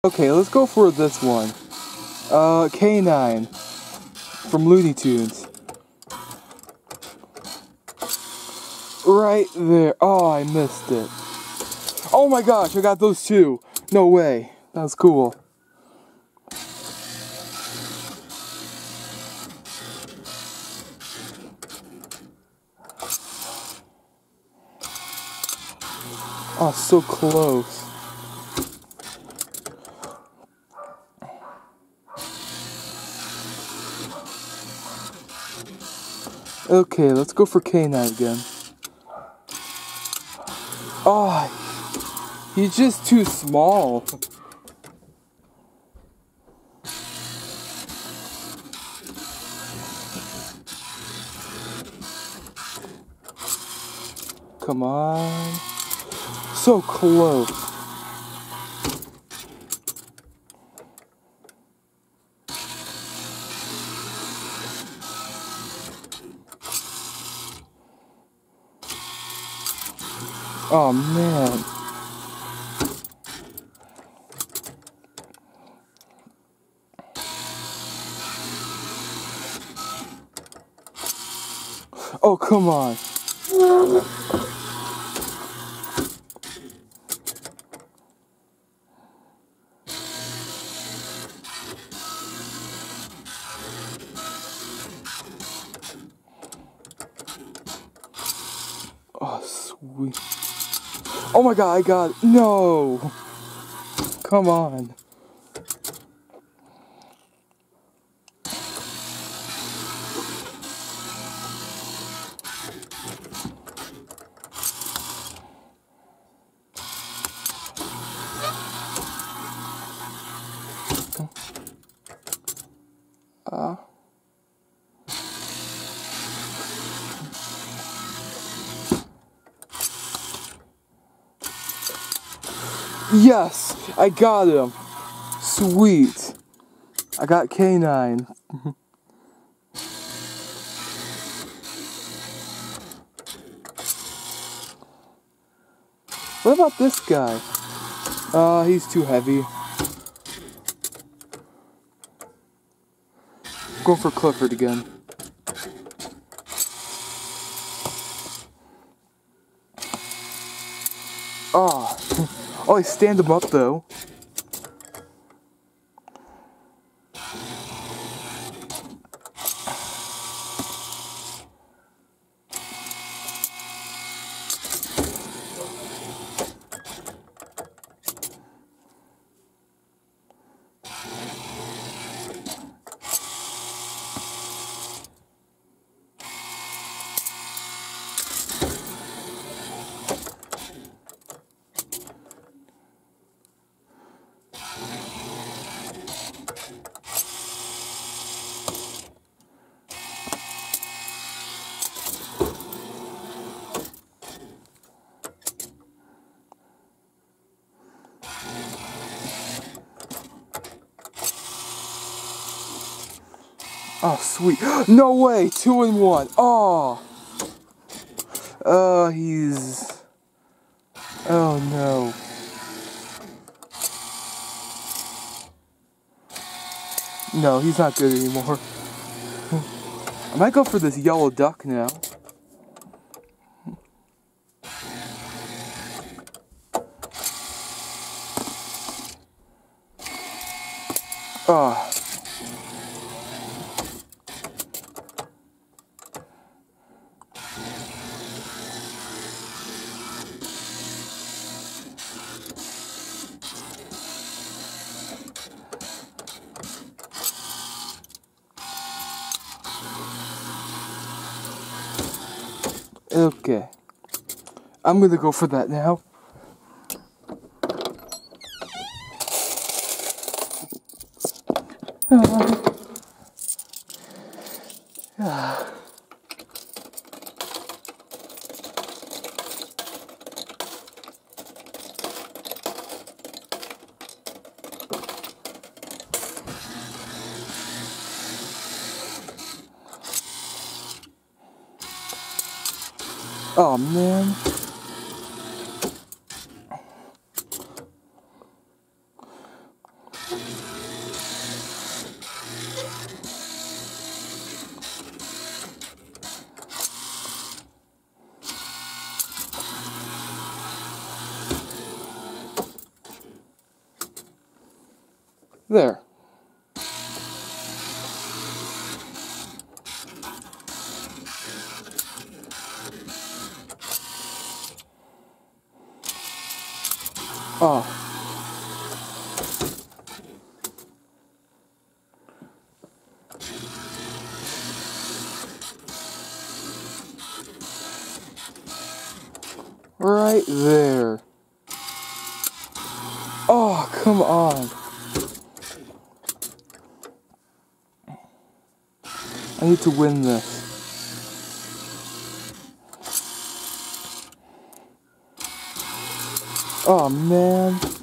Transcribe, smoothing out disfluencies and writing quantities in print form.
Okay, let's go for this one. K9 from Looney Tunes. Right there. Oh, I missed it. Oh my gosh, I got those two. No way. That's cool. Oh, so close. Okay, let's go for K9 again. Oh, he's just too small. Come on. So close. Oh man. Oh, come on. Oh, sweet. Oh my god, I got it. No. Come on. Yes, I got him. Sweet. I got K9. What about this guy? He's too heavy. Going for Clifford again. Oh, oh, I stand him up though. Oh, sweet. No way. 2 and 1. Oh. He's... Oh, no. No, he's not good anymore. I might go for this yellow duck now. Oh. Okay. I'm gonna go for that now. Oh man. There. Oh. Right there. Oh, come on. I need to win this. Oh, man.